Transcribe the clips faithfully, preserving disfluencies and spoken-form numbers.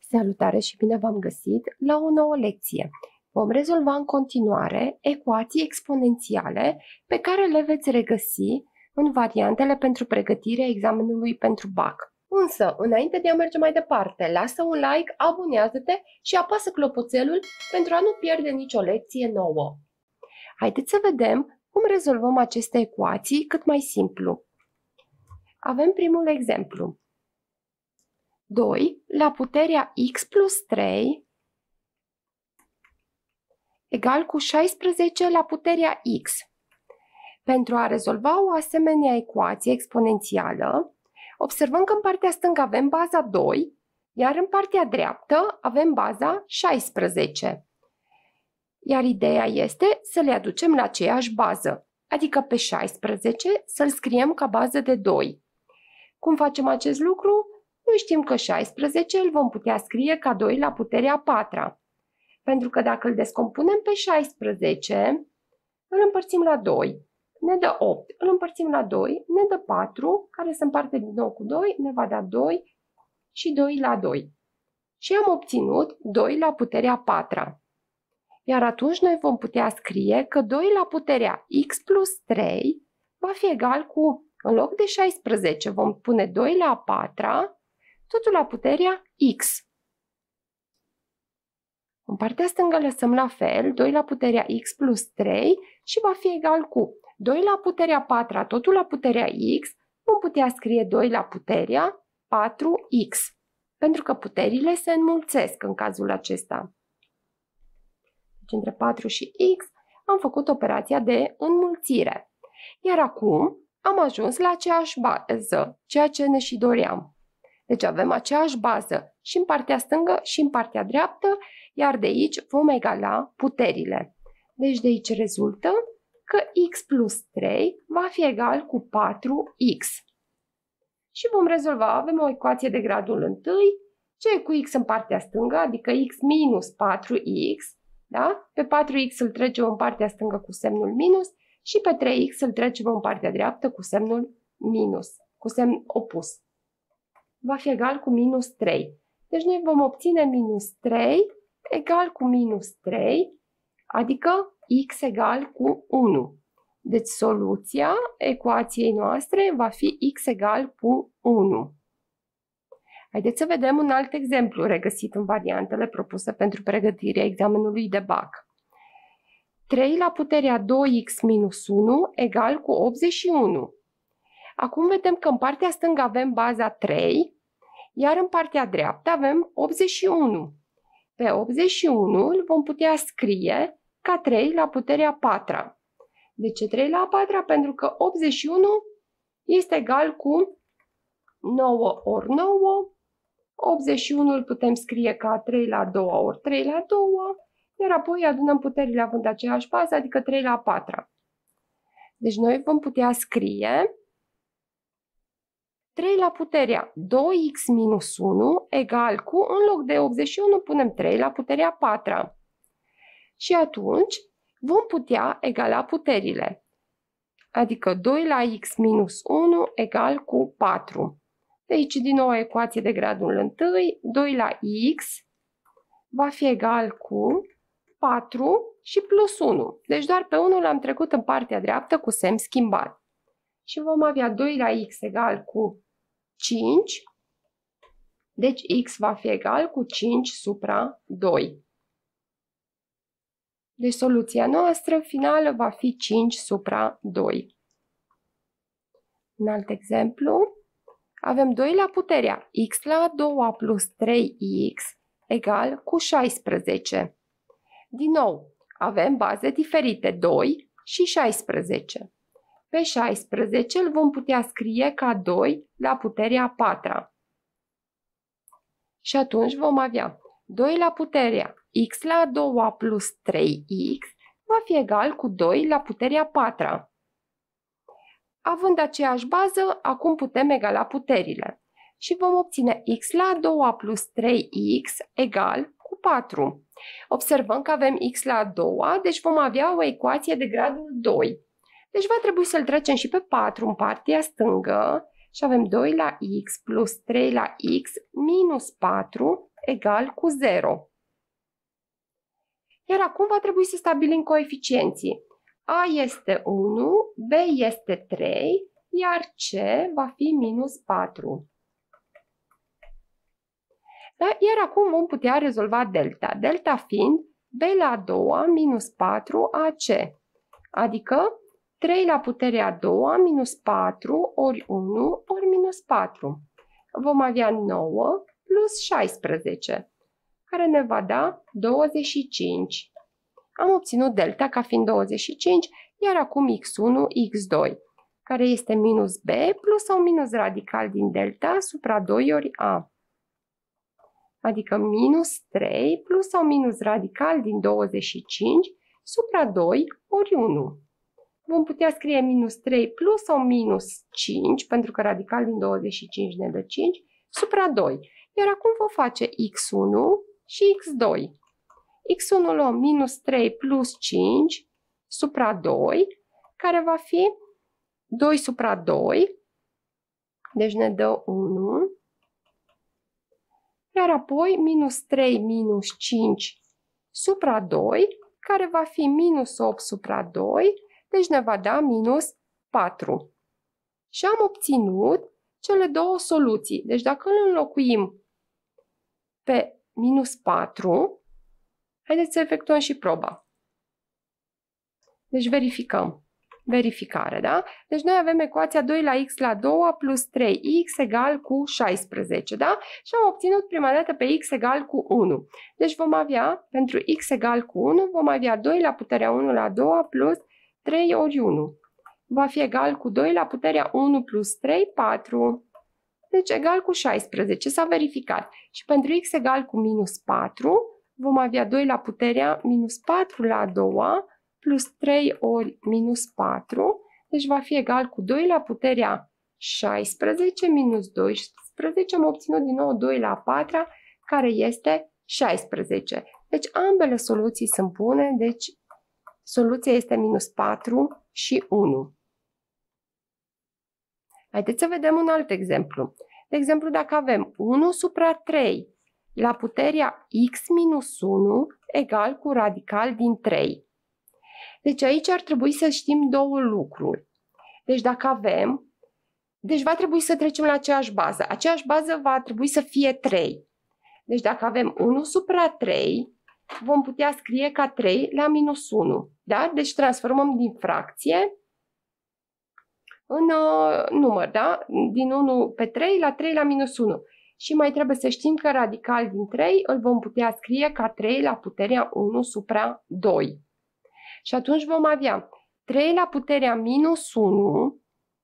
Salutare și bine v-am găsit la o nouă lecție. Vom rezolva în continuare ecuații exponențiale pe care le veți regăsi în variantele pentru pregătirea examenului pentru B A C. Însă, înainte de a merge mai departe, lasă un like, abonează-te și apasă clopoțelul pentru a nu pierde nicio lecție nouă. Haideți să vedem cum rezolvăm aceste ecuații cât mai simplu. Avem primul exemplu. doi la puterea x plus trei egal cu șaisprezece la puterea x. Pentru a rezolva o asemenea ecuație exponențială, observăm că în partea stângă avem baza doi, iar în partea dreaptă avem baza șaisprezece. Iar ideea este să le aducem la aceeași bază, adică pe șaisprezece să-l scriem ca bază de doi. Cum facem acest lucru? Noi știm că șaisprezece îl vom putea scrie ca doi la puterea a patra. Pentru că dacă îl descompunem pe șaisprezece, îl împărțim la doi. Ne dă opt. Îl împărțim la doi, ne dă patru, care se împarte din nou cu doi, ne va da doi și doi la doi. Și am obținut doi la puterea a patra. Iar atunci noi vom putea scrie că doi la puterea x plus trei va fi egal cu, în loc de șaisprezece, vom pune doi la a patra, totul la puterea x. În partea stângă lăsăm la fel, doi la puterea x plus trei și va fi egal cu doi la puterea a patra, totul la puterea x, vom putea scrie doi la puterea patru x, pentru că puterile se înmulțesc în cazul acesta. Deci între patru și x am făcut operația de înmulțire. Iar acum am ajuns la aceeași bază, ceea ce ne și doream. Deci avem aceeași bază și în partea stângă și în partea dreaptă, iar de aici vom egala puterile. Deci de aici rezultă că x plus trei va fi egal cu patru x. Și vom rezolva, avem o ecuație de gradul întâi, ce e cu x în partea stângă, adică x minus patru x, da? Pe patru x îl trecem în partea stângă cu semnul minus și pe trei x îl trecem în partea dreaptă cu semnul minus, cu semn opus. Va fi egal cu minus trei. Deci noi vom obține minus trei egal cu minus trei, adică x egal cu unu. Deci soluția ecuației noastre va fi x egal cu unu. Haideți să vedem un alt exemplu regăsit în variantele propuse pentru pregătirea examenului de B A C. trei la puterea doi x minus unu egal cu optzeci și unu. Acum vedem că în partea stângă avem baza trei, iar în partea dreaptă avem optzeci și unu. Pe optzeci și unu îl vom putea scrie ca trei la puterea a patra. De ce trei la a patra? Pentru că optzeci și unu este egal cu nouă ori nouă. optzeci și unu îl putem scrie ca trei la a doua ori trei la a doua, iar apoi adunăm puterile având aceeași bază, adică trei la a patra. Deci noi vom putea scrie trei la puterea doi x minus unu egal cu, în loc de optzeci și unu, punem trei la puterea a patra. Și atunci vom putea egala puterile. Adică doi la x minus unu egal cu patru. De aici din nou o ecuație de gradul întâi, doi la x va fi egal cu patru și plus unu. Deci doar pe unu l-am trecut în partea dreaptă cu semn schimbat. Și vom avea doi la x egal cu cinci, deci x va fi egal cu cinci supra doi. Deci soluția noastră finală va fi cinci supra doi. Un alt exemplu, avem doi la puterea x la a doua plus trei x egal cu șaisprezece. Din nou, avem baze diferite, doi și șaisprezece. Pe șaisprezece îl vom putea scrie ca doi la puterea a patra. Și atunci vom avea doi la puterea x la a doua plus trei x va fi egal cu doi la puterea a patra. Având aceeași bază, acum putem egala puterile. Și vom obține x la a doua plus trei x egal cu patru. Observăm că avem x la a doua, deci vom avea o ecuație de gradul doi. Deci va trebui să-l trecem și pe patru în partea stângă și avem doi la x plus trei la x minus patru egal cu zero. Iar acum va trebui să stabilim coeficienții. A este unu, B este trei, iar C va fi minus patru. Da? Iar acum vom putea rezolva delta. Delta fiind B la a doua minus patru A C, adică trei la puterea a doua minus patru ori unu ori minus patru. Vom avea nouă plus șaisprezece, care ne va da douăzeci și cinci. Am obținut delta ca fiind douăzeci și cinci, iar acum x unu, x doi, care este minus b plus sau minus radical din delta supra doi ori a. Adică minus trei plus sau minus radical din douăzeci și cinci supra doi ori unu. Vom putea scrie minus trei plus sau minus cinci, pentru că radical din douăzeci și cinci ne dă cinci, supra doi. Iar acum vom face x unu și x doi. x unu luăm minus trei plus cinci supra doi, care va fi doi supra doi, deci ne dă unu. Iar apoi minus trei minus cinci supra doi, care va fi minus opt supra doi, deci ne va da minus patru. Și am obținut cele două soluții. Deci dacă îl înlocuim pe minus patru, haideți să efectuăm și proba. Deci verificăm. Verificare, da? Deci noi avem ecuația doi la x la doi plus trei x egal cu șaisprezece, da? Și am obținut prima dată pe x egal cu unu. Deci vom avea, pentru x egal cu unu, vom avea doi la puterea unu la doi plus trei ori unu. Va fi egal cu doi la puterea unu plus trei, patru. Deci egal cu șaisprezece. S-a verificat. Și pentru x egal cu minus patru, vom avea doi la puterea minus patru la a doua plus trei ori minus patru. Deci va fi egal cu doi la puterea șaisprezece minus doisprezece. Am obținut din nou doi la a patra, care este șaisprezece. Deci ambele soluții sunt bune. Deci soluția este minus patru și unu. Haideți să vedem un alt exemplu. De exemplu, dacă avem unu supra trei la puterea x minus unu egal cu radical din trei. Deci aici ar trebui să știm două lucruri. Deci dacă avem, deci va trebui să trecem la aceeași bază. Aceeași bază va trebui să fie trei. Deci dacă avem unu supra trei, vom putea scrie ca trei la minus unu. Da? Deci transformăm din fracție în uh, număr, da? Din unu pe trei la trei la minus unu. Și mai trebuie să știm că radical din trei îl vom putea scrie ca trei la puterea unu supra doi. Și atunci vom avea trei la puterea minus unu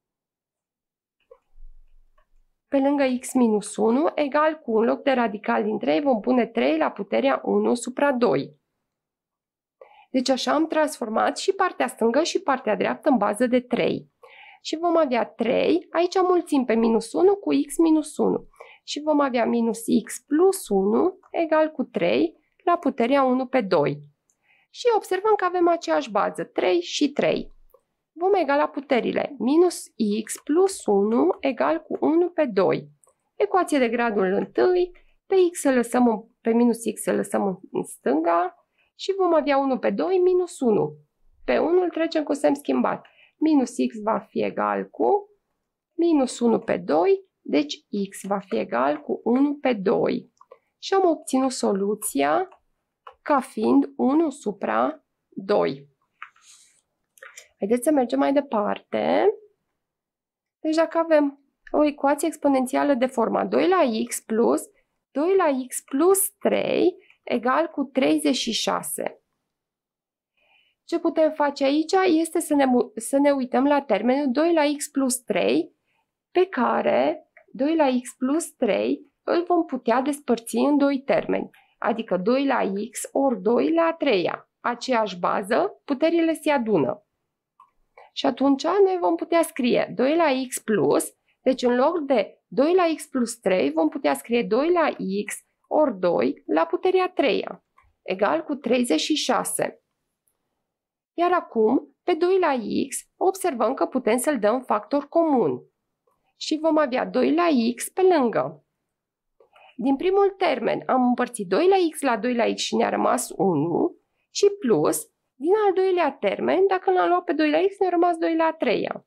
pe lângă x minus unu egal cu, în loc de radical din trei, vom pune trei la puterea unu supra doi. Deci așa am transformat și partea stângă și partea dreaptă în bază de trei. Și vom avea trei, aici mulțim pe minus unu cu x minus unu. Și vom avea minus x plus unu egal cu trei la puterea unu pe doi. Și observăm că avem aceeași bază, trei și trei. Vom egala puterile. Minus x plus unu egal cu unu pe doi. Ecuație de gradul întâi, pe x să lăsăm în, pe minus x să lăsăm în, în stânga și vom avea unu pe doi minus unu. Pe unu îl trecem cu semn schimbat. Minus x va fi egal cu minus unu pe doi, deci x va fi egal cu unu pe doi. Și am obținut soluția ca fiind unu supra doi. Haideți să mergem mai departe. Deci dacă avem o ecuație exponențială de forma doi la x plus doi la x plus trei egal cu treizeci și șase. Ce putem face aici este să ne, să ne uităm la termenul doi la x plus trei, pe care doi la x plus trei îl vom putea despărți în doi termeni, adică doi la x ori doi la a treia. Aceeași bază, puterile se adună. Și atunci noi vom putea scrie doi la x plus, deci în loc de doi la x plus trei vom putea scrie doi la x ori doi la puterea a treia, egal cu treizeci și șase. Iar acum, pe doi la x, observăm că putem să-l dăm factor comun. Și vom avea doi la x pe lângă. Din primul termen am împărțit doi la x la doi la x și ne-a rămas unu și plus, din al doilea termen, dacă l-am luat pe doi la x, ne-a rămas doi la a treia.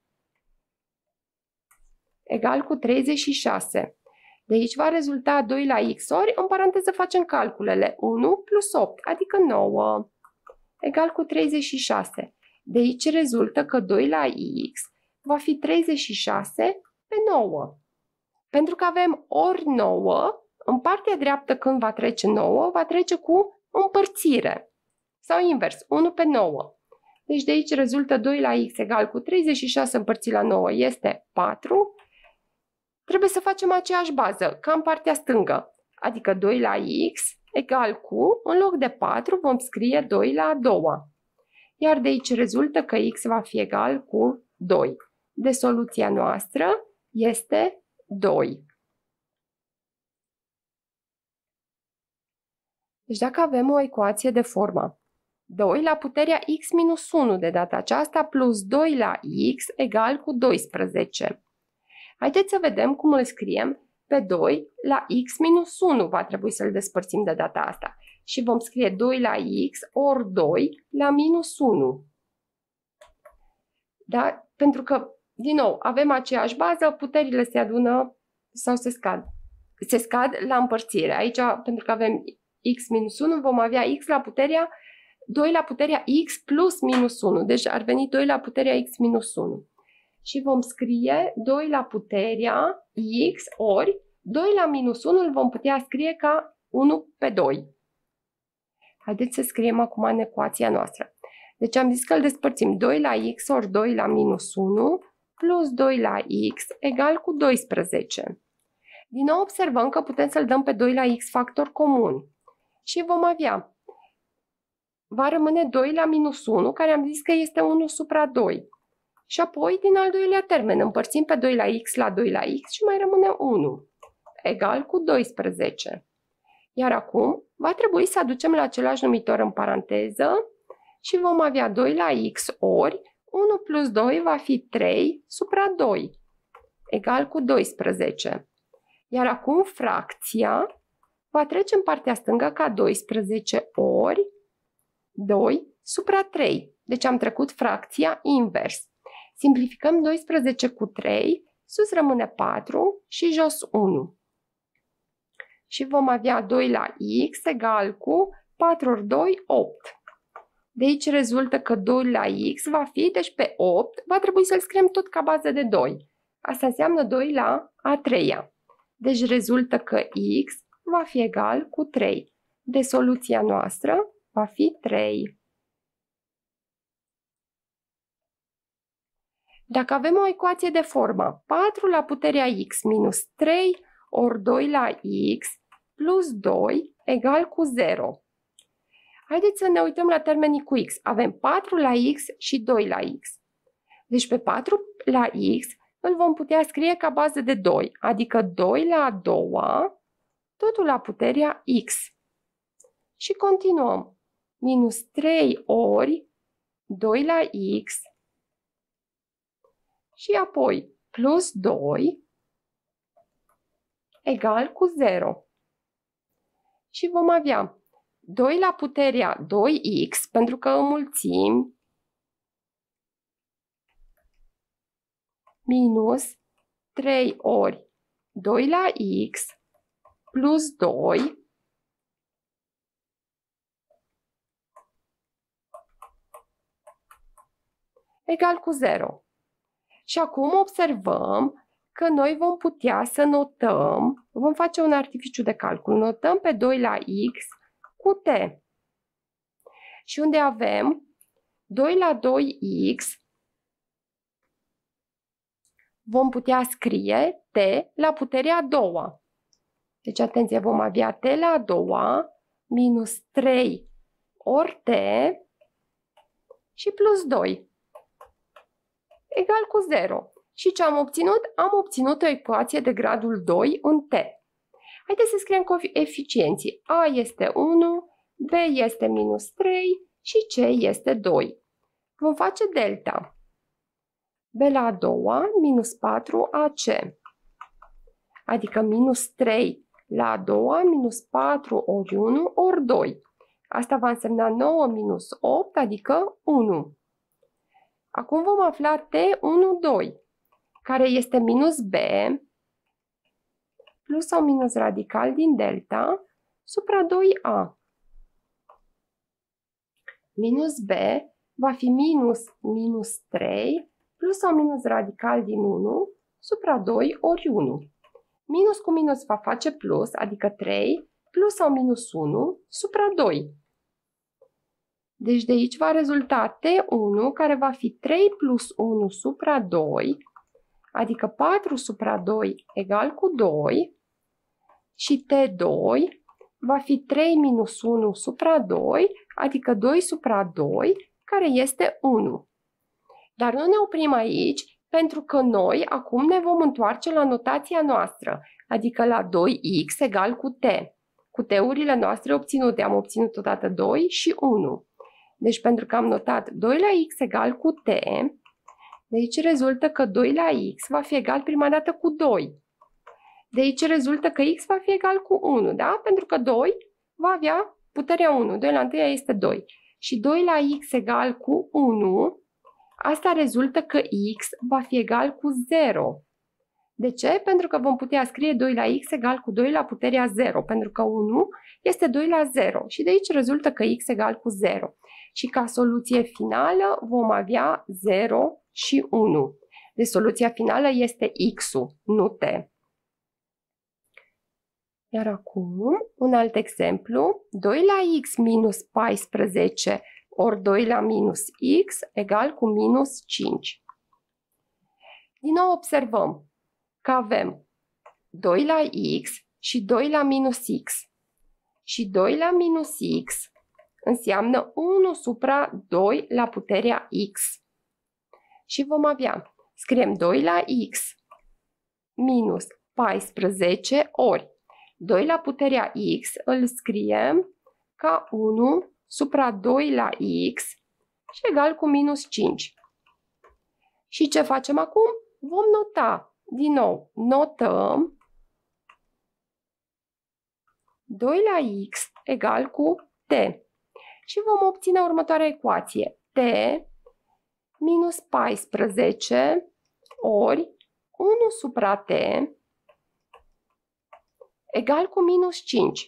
Egal cu treizeci și șase. De aici va rezulta doi la x ori, în paranteză facem calculele, unu plus opt, adică nouă, egal cu treizeci și șase. De aici rezultă că doi la x va fi treizeci și șase pe nouă. Pentru că avem ori nouă, în partea dreaptă când va trece nouă, va trece cu împărțire. Sau invers, unu pe nouă. Deci de aici rezultă doi la x egal cu treizeci și șase împărțit la nouă este patru. Trebuie să facem aceeași bază, ca în partea stângă. Adică doi la x egal cu, în loc de patru, vom scrie doi la a doua. Iar de aici rezultă că x va fi egal cu doi. De soluția noastră este doi. Deci dacă avem o ecuație de formă doi la puterea x minus unu de data aceasta plus doi la x egal cu doisprezece. Haideți să vedem cum îl scriem pe doi la x minus unu. Va trebui să-l despărțim de data asta. Și vom scrie doi la x ori doi la minus unu. Da? Pentru că, din nou, avem aceeași bază, puterile se adună sau se scad. Se scad la împărțire. Aici, pentru că avem x minus unu, vom avea x la puterea doi la puterea x plus minus unu. Deci ar veni doi la puterea x minus unu. Și vom scrie doi la puterea x ori doi la minus unu îl vom putea scrie ca unu pe doi. Haideți să scriem acum în ecuația noastră. Deci am zis că îl despărțim doi la x ori doi la minus unu plus doi la x egal cu doisprezece. Din nou observăm că putem să-l dăm pe doi la x factor comun. Și vom avea, va rămâne doi la minus unu, care am zis că este unu supra doi. Și apoi, din al doilea termen, împărțim pe doi la x la doi la x și mai rămâne unu, egal cu doisprezece. Iar acum, va trebui să aducem la același numitor în paranteză și vom avea doi la x ori unu plus doi va fi trei supra doi, egal cu doisprezece. Iar acum fracția va trece în partea stângă ca doisprezece ori doi supra trei. Deci am trecut fracția invers. Simplificăm doisprezece cu trei, sus rămâne patru și jos unu. Și vom avea doi la x egal cu patru ori doi, opt. De aici rezultă că doi la x va fi, deci pe opt va trebui să-l scriem tot ca bază de doi. Asta înseamnă doi la a treia. Deci rezultă că x va fi egal cu trei. De soluția noastră va fi trei. Dacă avem o ecuație de formă patru la puterea x minus trei ori doi la x plus doi egal cu zero. Haideți să ne uităm la termenii cu x. Avem patru la x și doi la x. Deci pe patru la x îl vom putea scrie ca bază de doi, adică doi la a doua, totul la puterea x. Și continuăm. Minus trei ori doi la x și apoi plus doi egal cu zero. Și vom avea doi la puterea doi x, pentru că înmulțim, minus trei ori doi la x plus doi egal cu zero. Și acum observăm că noi vom putea să notăm, vom face un artificiu de calcul, notăm pe doi la x cu t. Și unde avem doi la doi x, vom putea scrie t la puterea a doua. Deci, atenție, vom avea t la a doua minus trei ori t și plus doi egal cu zero. Și ce am obținut? Am obținut o ecuație de gradul doi în t. Haideți să scriem coeficienții. A este unu, B este minus trei și C este doi. Vom face delta. B la a doua minus patru A C. Adică minus trei la a doua minus patru ori unu ori doi. Asta va însemna nouă minus opt, adică unu. Acum vom afla T unu doi, care este minus B plus sau minus radical din delta supra doi a. Minus B va fi minus minus trei plus sau minus radical din unu supra doi ori unu. Minus cu minus va face plus, adică trei plus sau minus unu supra doi. Deci de aici va rezulta T unu, care va fi trei plus unu supra doi, adică patru supra doi egal cu doi, și T doi va fi trei minus unu supra doi, adică doi supra doi, care este unu. Dar nu ne oprim aici, pentru că noi acum ne vom întoarce la notația noastră, adică la doi x egal cu T. Cu T-urile noastre obținute am obținut odată doi și unu. Deci pentru că am notat doi la x egal cu T, de aici rezultă că doi la x va fi egal prima dată cu doi. De aici rezultă că x va fi egal cu unu, da? Pentru că doi va avea puterea unu. doi la unu este doi. Și doi la x egal cu unu, asta rezultă că x va fi egal cu zero. De ce? Pentru că vom putea scrie doi la x egal cu doi la puterea zero, pentru că unu este doi la zero și de aici rezultă că x egal cu zero. Și ca soluție finală vom avea zero și unu. Deci soluția finală este x-ul, nu T. Iar acum, un alt exemplu, doi la x minus paisprezece ori doi la minus x egal cu minus cinci. Din nou observăm că avem doi la x și doi la minus x. Și doi la minus x înseamnă unu supra doi la puterea x. Și vom avea, scriem doi la x minus paisprezece ori doi la puterea x îl scriem ca unu supra doi la x și egal cu minus cinci. Și ce facem acum? Vom nota. Din nou, notăm doi la x egal cu T. Și vom obține următoarea ecuație. T minus paisprezece ori unu supra T egal cu minus cinci.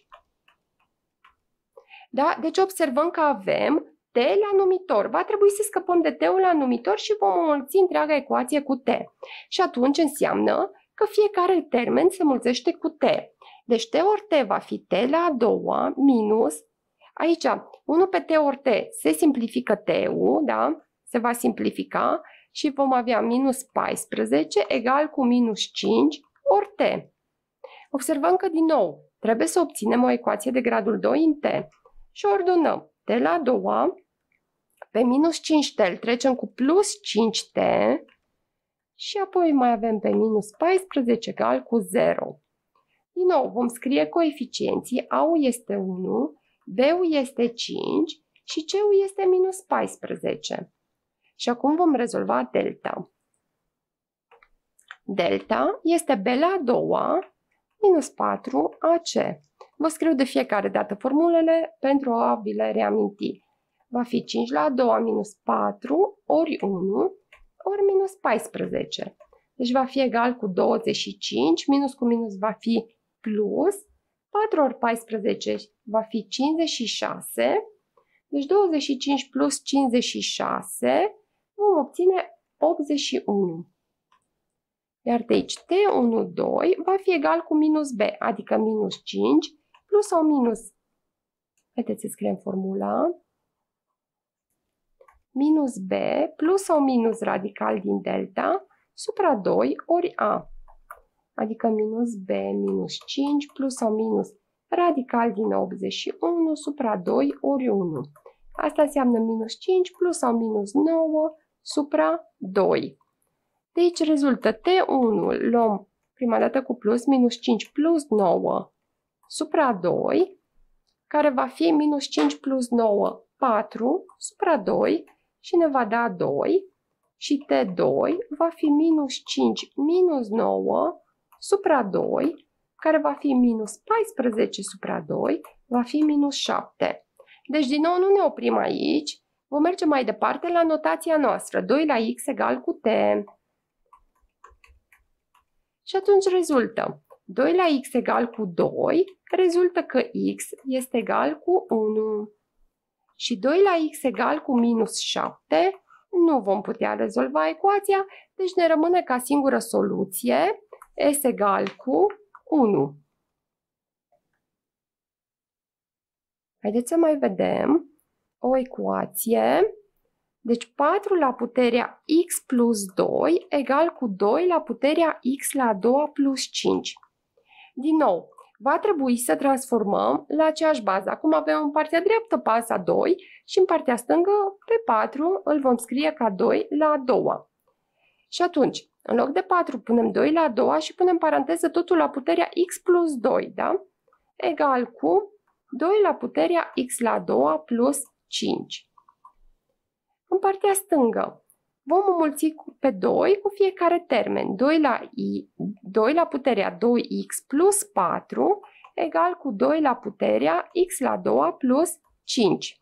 Da? Deci observăm că avem T la numitor. Va trebui să scăpăm de T-ul la numitor și vom înmulți întreaga ecuație cu T. Și atunci înseamnă că fiecare termen se mulțește cu T. Deci T ori T va fi T la a doua minus, aici unu pe T ori T se simplifică T-ul, da? Se va simplifica și vom avea minus paisprezece egal cu minus cinci ori T. Observăm că din nou trebuie să obținem o ecuație de gradul doi în T și ordonăm T la a doua, pe minus cinci T îl trecem cu plus cinci T și apoi mai avem pe minus paisprezece egal cu zero. Din nou vom scrie coeficienții, A-ul este unu, B-ul este cinci și C-ul este minus paisprezece. Și acum vom rezolva delta. Delta este B la a doua minus patru A C. Vă scriu de fiecare dată formulele pentru a vi le reaminti. Va fi cinci la a doua minus patru ori unu ori minus paisprezece. Deci va fi egal cu douăzeci și cinci, minus cu minus va fi plus, patru ori paisprezece va fi cincizeci și șase, deci douăzeci și cinci plus cincizeci și șase vom obține optzeci și unu. Iar de aici T unu doi va fi egal cu minus B, adică minus cinci plus sau minus, haideți să scriem formula, minus B plus sau minus radical din delta supra doi ori A, adică minus B minus cinci plus sau minus radical din optzeci și unu supra doi ori unu. Asta înseamnă minus cinci plus sau minus nouă supra doi. De aici rezultă T unu, luăm prima dată cu plus, minus cinci plus nouă supra doi, care va fi minus cinci plus nouă, patru supra doi și ne va da doi. Și T doi va fi minus cinci minus nouă supra doi, care va fi minus paisprezece supra doi, va fi minus șapte. Deci, din nou, nu ne oprim aici. Vom merge mai departe la notația noastră. doi la x egal cu t. Și atunci rezultă. doi la x egal cu doi, rezultă că x este egal cu unu. Și doi la x egal cu minus șapte, nu vom putea rezolva ecuația, deci ne rămâne ca singură soluție s egal cu unu. Haideți să mai vedem o ecuație. Deci patru la puterea x plus doi egal cu doi la puterea x la a doua plus cinci. Din nou, va trebui să transformăm la aceeași bază. Acum avem în partea dreaptă baza doi și în partea stângă pe patru îl vom scrie ca doi la a doua. Și atunci, în loc de patru punem doi la a doua și punem paranteză totul la puterea x plus doi, da? Egal cu doi la puterea x la a doua plus cinci. În partea stângă vom înmulți pe doi cu fiecare termen. doi la, i, doi la puterea doi x plus patru egal cu doi la puterea x la a doua plus cinci.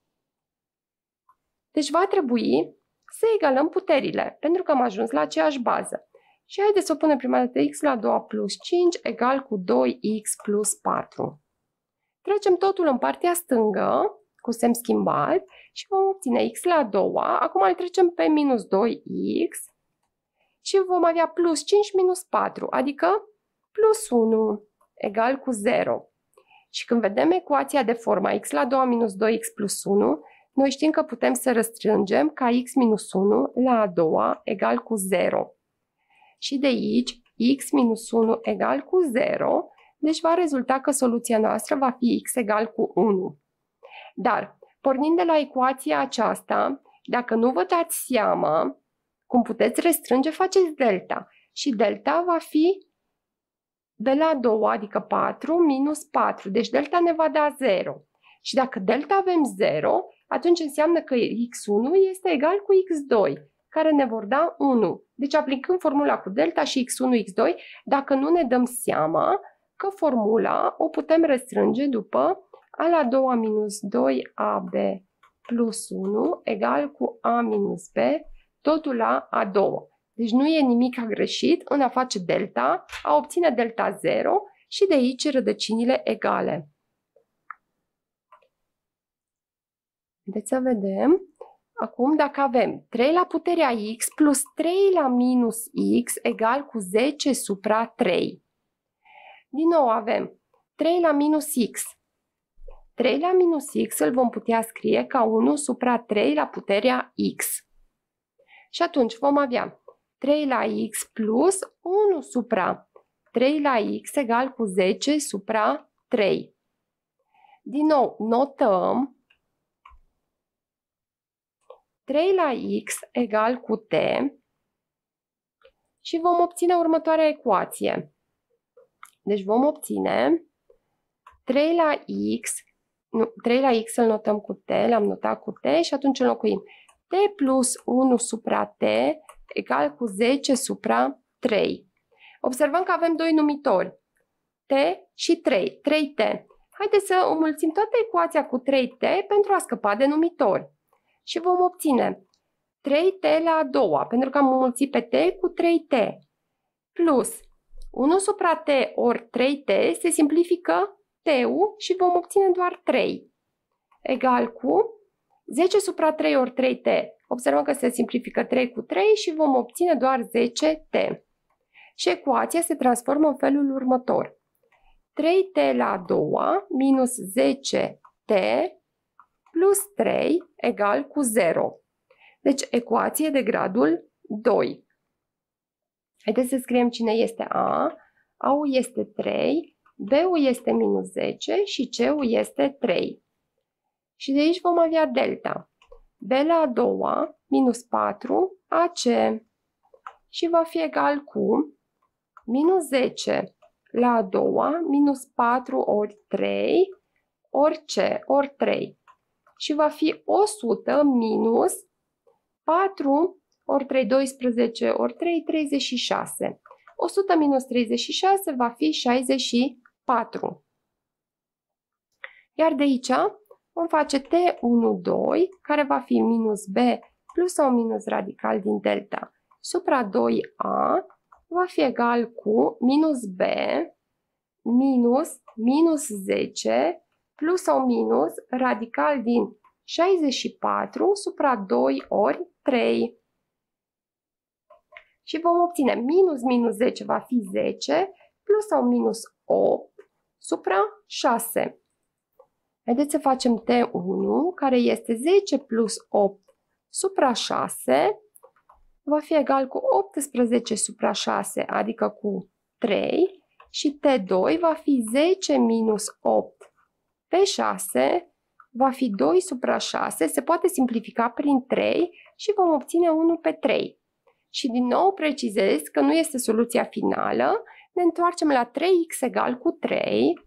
Deci va trebui să egalăm puterile, pentru că am ajuns la aceeași bază. Și haideți să o punem prima dată x la a doua plus cinci egal cu doi x plus patru. Trecem totul în partea stângă, cu semn schimbat, și vom obține x la a doua. Acum îl trecem pe minus doi x și vom avea plus cinci minus patru, adică plus unu egal cu zero. Și când vedem ecuația de forma x la a doua minus doi x plus unu, noi știm că putem să răstrângem ca x minus unu la a doua egal cu zero. Și de aici x minus unu egal cu zero, deci va rezulta că soluția noastră va fi x egal cu unu. Dar, pornind de la ecuația aceasta, dacă nu vă dați seama cum puteți restrânge, faceți delta. Și delta va fi de la a doua, adică patru, minus patru. Deci delta ne va da zero. Și dacă delta avem zero, atunci înseamnă că x unu este egal cu x doi, care ne vor da unu. Deci aplicând formula cu delta și x unu, x doi, dacă nu ne dăm seama că formula o putem restrânge după a la a doua minus doi a b plus unu egal cu a minus b, totul la a doua. Deci nu e nimic greșit în a face delta, a obține delta zero și de aici rădăcinile egale. Haideți să vedem. Acum dacă avem trei la puterea x plus trei la minus x egal cu zece supra trei. Din nou avem trei la minus x. trei la minus x îl vom putea scrie ca unu supra trei la puterea x. Și atunci vom avea trei la x plus unu supra trei la x egal cu zece supra trei. Din nou, notăm trei la x egal cu t și vom obține următoarea ecuație. Deci vom obține trei la x, nu, trei la x îl notăm cu t, l-am notat cu t și atunci înlocuim t plus unu supra t egal cu zece supra trei. Observăm că avem doi numitori, t și trei, trei t. Haideți să înmulțim toată ecuația cu trei t pentru a scăpa de numitori. Și vom obține trei t la a doua, pentru că am înmulțit pe t cu trei t, plus unu supra t ori trei t se simplifică t-ul și vom obține doar trei, egal cu zece supra trei ori trei t. Observăm că se simplifică trei cu trei și vom obține doar zece t. Și ecuația se transformă în felul următor. trei t la a doua minus zece t plus trei egal cu zero. Deci ecuație de gradul doi. Haideți să scriem cine este A. A-ul este trei, B-ul este minus zece și C-ul este trei. Și de aici vom avea delta. B la a doua minus patru A C și va fi egal cu minus zece la a doua minus patru ori trei ori C ori trei. Și va fi o sută minus patru ori trei, doisprezece ori trei, treizeci și șase. o sută minus treizeci și șase va fi șaizeci și patru. Iar de aici vom face T unu doi, care va fi minus B plus sau minus radical din delta supra doi A, va fi egal cu minus B minus minus zece plus sau minus radical din șaizeci și patru supra doi ori trei. Și vom obține minus minus zece va fi zece plus sau minus opt supra șase. Haideți să facem T unu, care este zece plus opt supra șase, va fi egal cu optsprezece supra șase, adică cu trei, și T doi va fi zece minus opt pe șase, va fi doi supra șase, se poate simplifica prin trei și vom obține unu pe trei. Și din nou precizez că nu este soluția finală, ne întoarcem la trei x egal cu trei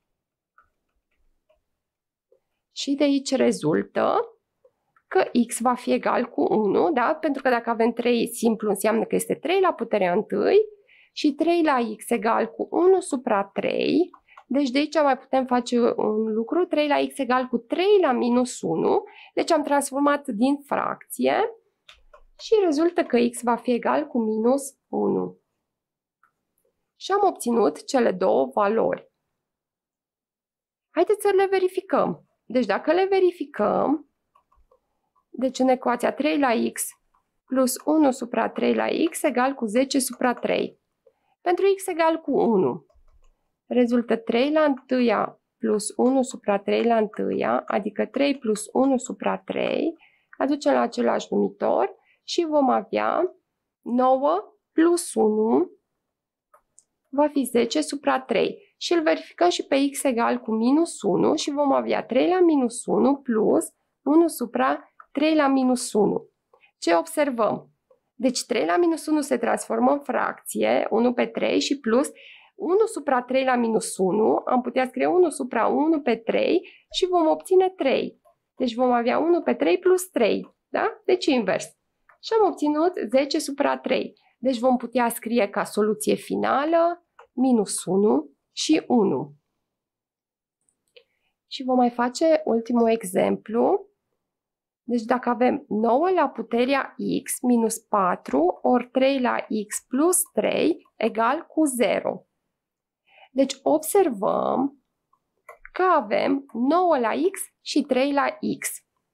și de aici rezultă că x va fi egal cu unu, da? Pentru că dacă avem trei simplu înseamnă că este trei la puterea întâi și trei la x egal cu unu supra trei. Deci de aici mai putem face un lucru, trei la x egal cu trei la minus unu. Deci am transformat din fracție și rezultă că x va fi egal cu minus unu. Și am obținut cele două valori. Haideți să le verificăm. Deci dacă le verificăm, deci în ecuația trei la x plus unu supra trei la x egal cu zece supra trei. Pentru x egal cu unu, rezultă trei la întâia plus unu supra trei la întâia, adică trei plus unu supra trei, aducem la același numitor și vom avea nouă plus unu va fi zece supra trei. Și îl verificăm și pe x egal cu minus unu și vom avea trei la minus unu plus unu supra trei la minus unu. Ce observăm? Deci trei la minus unu se transformă în fracție, unu pe trei și plus unu supra trei la minus unu, am putea scrie unu supra unu pe trei și vom obține trei. Deci vom avea unu pe trei plus trei, da? Deci invers. Și am obținut zece supra trei. Deci vom putea scrie ca soluție finală minus unu și unu. Și vom mai face ultimul exemplu. Deci dacă avem nouă la puterea x minus patru ori trei la x plus trei egal cu zero. Deci observăm că avem nouă la x și trei la x.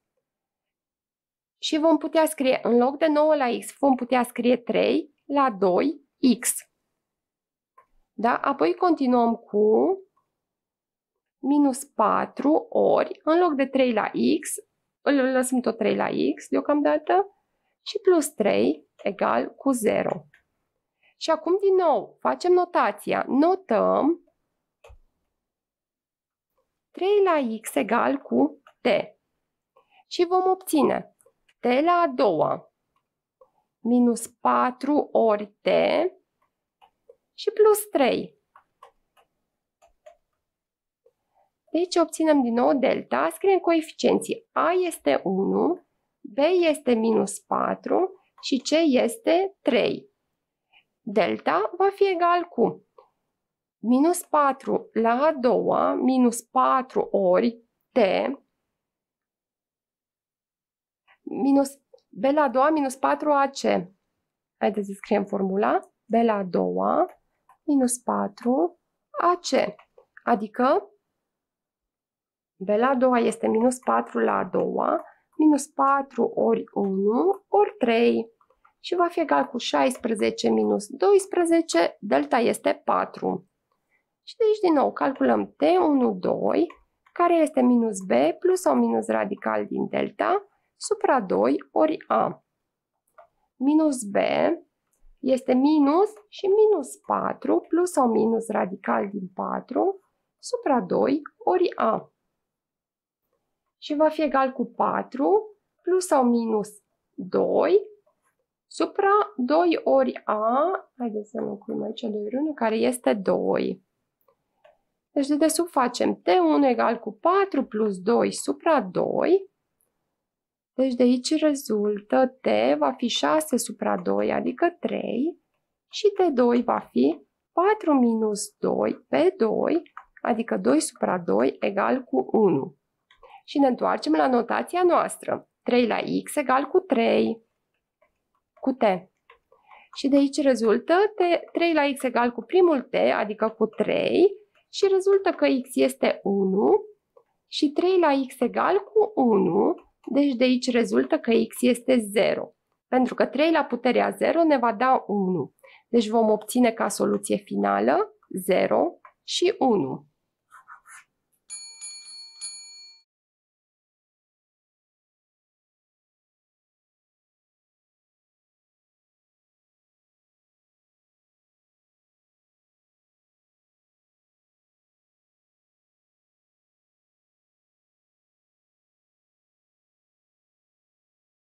Și vom putea scrie, în loc de nouă la x, vom putea scrie trei la doi x. Da? Apoi continuăm cu minus patru ori, în loc de trei la x, îl lăsăm tot trei la x deocamdată, și plus trei egal cu zero. Și acum din nou facem notația, notăm trei la x egal cu t. Și vom obține t la a doua minus patru ori t și plus trei. Deci obținem din nou delta, scriem coeficienții. A este unu, B este minus patru și C este trei. Delta va fi egal cu minus patru la a doua minus patru ori t minus B la a doua minus patru A C. Haideți să scriem formula. B la a doua minus patru A C. Adică B la a doua este minus patru la a doua minus patru ori unu ori trei. Și va fi egal cu șaisprezece minus doisprezece, delta este patru. Și de aici din nou calculăm T unu doi, care este minus B plus sau minus radical din delta, supra doi ori A. Minus B este minus și minus patru plus sau minus radical din patru, supra doi ori A. Și va fi egal cu patru plus sau minus doi, supra doi ori A, haideți să înlocuim aici doi ori unu, care este doi. Deci de desubt facem T unu egal cu patru plus doi supra doi. Deci de aici rezultă T va fi șase supra doi, adică trei. și T doi va fi patru minus doi pe doi, adică doi supra doi egal cu unu. Și ne întoarcem la notația noastră. trei la x egal cu trei, cu t. Și de aici rezultă t, trei la x egal cu primul t, adică cu trei, și rezultă că x este unu și trei la x egal cu unu, deci de aici rezultă că x este zero. Pentru că trei la puterea zero ne va da unu. Deci vom obține ca soluție finală zero și unu.